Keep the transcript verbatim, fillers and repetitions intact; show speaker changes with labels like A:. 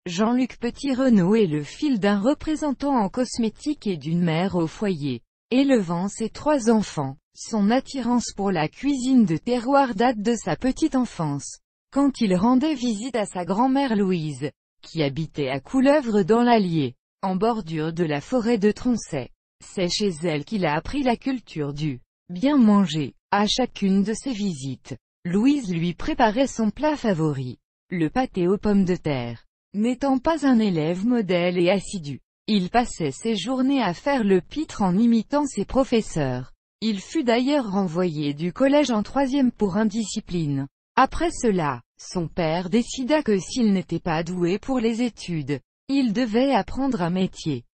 A: Jean-Luc Petit-Renaud est le fils d'un représentant en cosmétique et d'une mère au foyer. Élevant ses trois enfants, son attirance pour la cuisine de terroir date de sa petite enfance. Quand il rendait visite à sa grand-mère Louise, qui habitait à Couleuvre dans l'Allier, en bordure de la forêt de Troncey, c'est chez elle qu'il a appris la culture du bien manger. À chacune de ses visites, Louise lui préparait son plat favori, le pâté aux pommes de terre. N'étant pas un élève modèle et assidu, il passait ses journées à faire le pitre en imitant ses professeurs. Il fut d'ailleurs renvoyé du collège en troisième pour indiscipline. Après cela, son père décida que s'il n'était pas doué pour les études, il devait apprendre un métier.